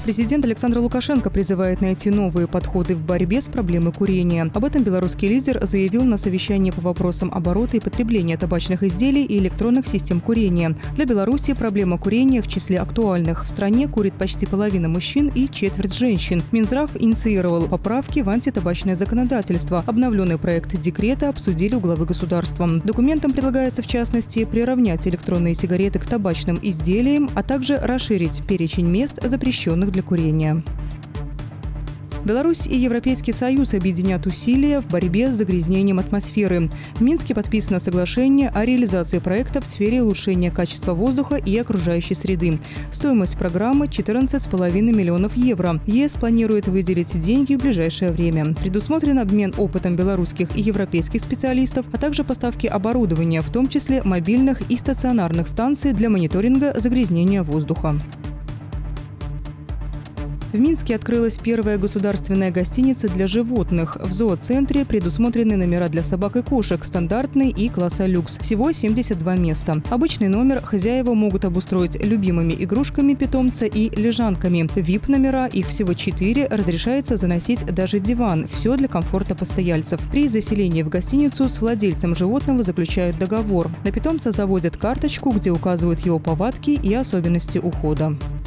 Президент Александр Лукашенко призывает найти новые подходы в борьбе с проблемой курения. Об этом белорусский лидер заявил на совещании по вопросам оборота и потребления табачных изделий и электронных систем курения. Для Беларуси проблема курения в числе актуальных. В стране курит почти половина мужчин и четверть женщин. Минздрав инициировал поправки в антитабачное законодательство. Обновленный проект декрета обсудили у главы государства. Документом предлагается, в частности, приравнять электронные сигареты к табачным изделиям, а также расширить перечень мест, запрещенных для курения. Беларусь и Европейский Союз объединят усилия в борьбе с загрязнением атмосферы. В Минске подписано соглашение о реализации проекта в сфере улучшения качества воздуха и окружающей среды. Стоимость программы – 14,5 миллионов евро. ЕС планирует выделить деньги в ближайшее время. Предусмотрен обмен опытом белорусских и европейских специалистов, а также поставки оборудования, в том числе мобильных и стационарных станций для мониторинга загрязнения воздуха. В Минске открылась первая государственная гостиница для животных. В зооцентре предусмотрены номера для собак и кошек, стандартный и класса люкс. Всего 72 места. Обычный номер хозяева могут обустроить любимыми игрушками питомца и лежанками. VIP-номера, их всего 4, разрешается заносить даже диван. Все для комфорта постояльцев. При заселении в гостиницу с владельцем животного заключают договор. На питомца заводят карточку, где указывают его повадки и особенности ухода.